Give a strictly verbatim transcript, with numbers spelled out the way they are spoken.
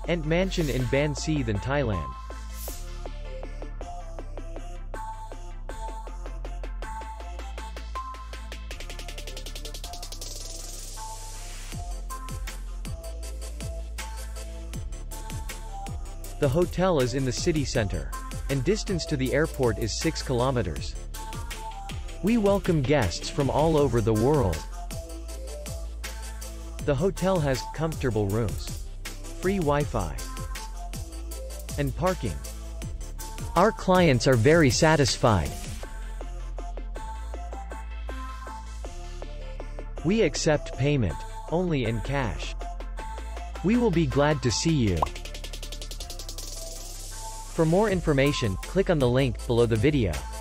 NTmansion in Ban Siew in Thailand. The hotel is in the city center, and distance to the airport is six kilometers. We welcome guests from all over the world. The hotel has comfortable rooms, free Wi-Fi, and parking. Our clients are very satisfied. We accept payment only in cash. We will be glad to see you. For more information, click on the link below the video.